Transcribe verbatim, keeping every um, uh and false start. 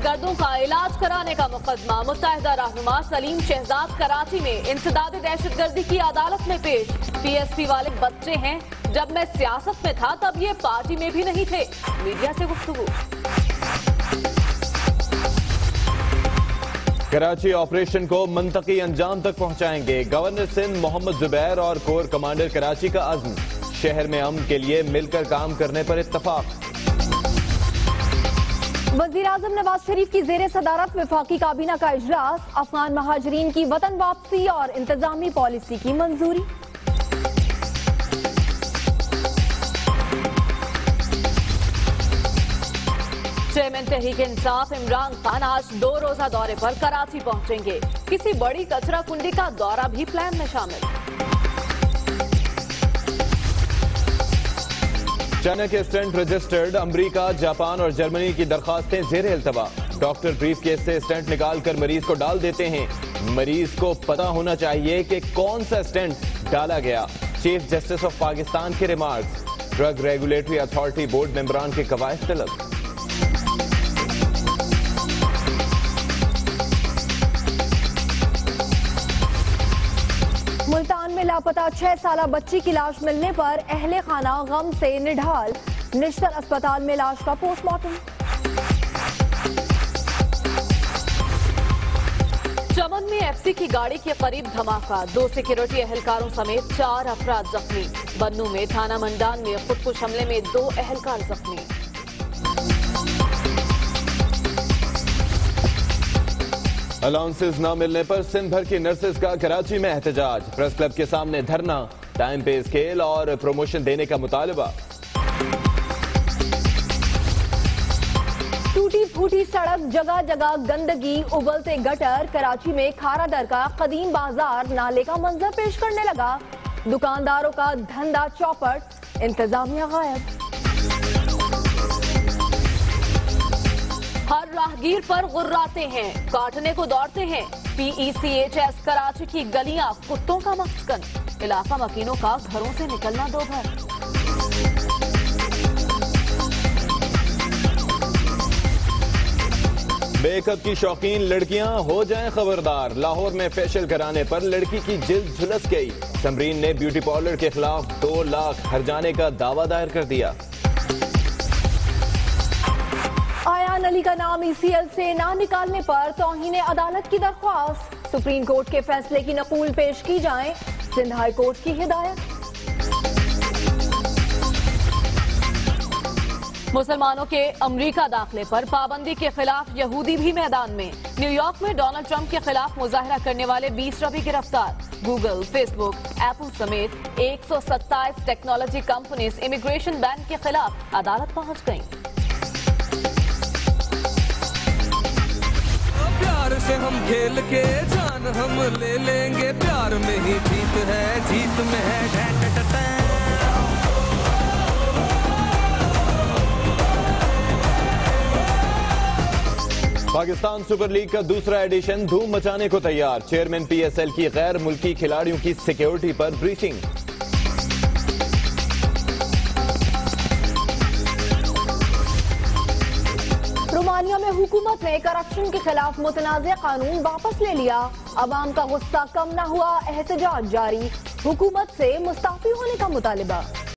दहशतगर्दों का इलाज कराने का मुकदमा। मुत्तहिदा रहनुमा सलीम शहजाद कराची में इंसदाद दहशतगर्दी की अदालत में पेश। पीएसपी वाले बच्चे हैं, जब मैं सियासत में था तब ये पार्टी में भी नहीं थे। मीडिया से गुफ्तगू। कराची ऑपरेशन को मंतकी अंजाम तक पहुंचाएंगे। गवर्नर सिंध मोहम्मद जुबैर और कोर कमांडर कराची का अज़्म। शहर में अमन के लिए मिलकर काम करने पर इत्तफाक। वज़ीर आज़म नवाज शरीफ की ज़ेरे सदारत वफाकी काबीना का इजलास। अफगान महाजरीन की वतन वापसी और इंतजामी पॉलिसी की मंजूरी। चेयरमैन तहरीक इंसाफ इमरान खान आज दो रोजा दौरे पर कराची पहुंचेंगे। किसी बड़ी कचरा कुंडी का दौरा भी प्लान में शामिल। चाइना के स्टेंट रजिस्टर्ड। अमरीका, जापान और जर्मनी की दरखास्तें ज़ेरे इल्तवा। डॉक्टर ब्रीफ केस से स्टेंट निकालकर मरीज को डाल देते हैं। मरीज को पता होना चाहिए कि कौन सा स्टेंट डाला गया। चीफ जस्टिस ऑफ पाकिस्तान के remarks. Drug regulatory authority board मेंबरान के कवायद तलब। मुल्तान में लापता छह साला बच्ची की लाश मिलने पर अहले खाना गम से निढाल। निश्तर अस्पताल में लाश का पोस्टमार्टम। चमन में एफसी की गाड़ी के करीब धमाका। दो सिक्योरिटी एहलकारों समेत चार अफराद जख्मी। बन्नू में थाना मंडान में खुदकुश हमले में दो एहलकार जख्मी। अलाउंसेस न मिलने पर सिंध भर की नर्सेज का कराची में एहतजाज। प्रेस क्लब के सामने धरना। टाइम पे स्केल और प्रमोशन देने का मुतालबा। टूटी फूटी सड़क, जगह जगह गंदगी, उबलते गटर। कराची में खारादर का कदीम बाजार नाले का मंजर पेश करने लगा। दुकानदारों का धंधा चौपट, इंतजामिया गायब। हर राहगीर पर गुर्राते हैं, काटने को दौड़ते हैं। पीईसीएचएस कराची की गलियां कुत्तों का मस्कन। इलाका मकीनों का घरों से निकलना दो भर। मेकअप की शौकीन लड़कियां हो जाएं खबरदार। लाहौर में फेशियल कराने पर लड़की की जिल्द झुलस गई। समरीन ने ब्यूटी पार्लर के खिलाफ दो लाख हर्जाने का दावा दायर कर दिया। आयान अली का नाम ईसीएल से ना निकालने पर तौहीन अदालत की दरख्वास्त। सुप्रीम कोर्ट के फैसले की नकूल पेश की जाए, सिंध हाई कोर्ट की हिदायत। मुसलमानों के अमरीका दाखिले पर पाबंदी के खिलाफ यहूदी भी मैदान में। न्यूयॉर्क में डोनाल्ड ट्रंप के खिलाफ मुजाहरा करने वाले बीस रवि गिरफ्तार। गूगल, फेसबुक, एप्पल समेत एक सौ सत्ताईस टेक्नोलॉजी कंपनीज इमिग्रेशन बैन के खिलाफ अदालत पहुंच गयी। प्यार से हम खेल के जान हम ले लेंगे। प्यार में ही जीत है, जीत में है डैन डैन डैन। पाकिस्तान सुपर लीग का दूसरा एडिशन धूम मचाने को तैयार। चेयरमैन पीएसएल की गैर मुल्की खिलाड़ियों की सिक्योरिटी पर ब्रीफिंग। रोमानिया में हुकूमत ने करप्शन के खिलाफ मुतनाज़ कानून वापस ले लिया। अवाम का गुस्सा कम न हुआ, एहतजाज जारी। हुकूमत से मुस्ताफी होने का मुतालिबा।